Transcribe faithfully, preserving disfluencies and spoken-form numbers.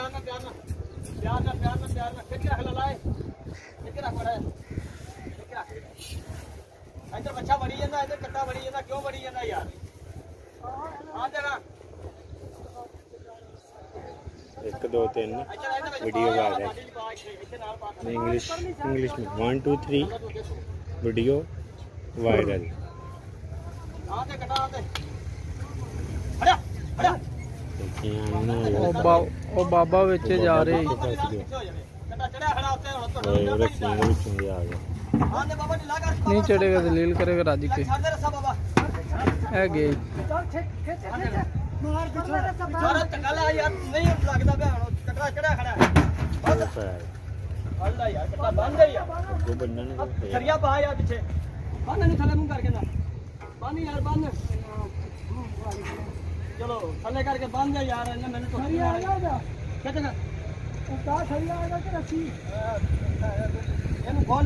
प्यार ना प्यार ना प्यार ना प्यार ना प्यार ना खिच रख लाए खिच रख बड़ा खिच रख इधर बच्चा बड़ी जाता इधर कट्टा बड़ी जाता क्यों बड़ी जाता यार हां जरा एक दो तीन वीडियो आ रहा है इंग्लिश इंग्लिश में one two three video viral हां दे कटा दे हटा हटा ओ बा ओ बाबा विच जा रहे कटा चढ़ा खड़ा होते हैं तो आ गया हां दे बाबा ढीला कर नहीं चढ़ेगा दलील करेगा राजी के छाड़ दे रसा बाबा है गे मार बेचारा टकला यार नहीं लगदा बे कटरा चढ़ा खड़ा है अल्लाह यार कटा बंद है यार वो बनना नहीं सरिया पा यार पीछे बंद नहीं थले मुंह करके ना बंद यार बंद चलो थले करके बंद है यार इन्हें मैंने तो सरिया आ जा कितना उतार सरिया आएगा कि रस्सी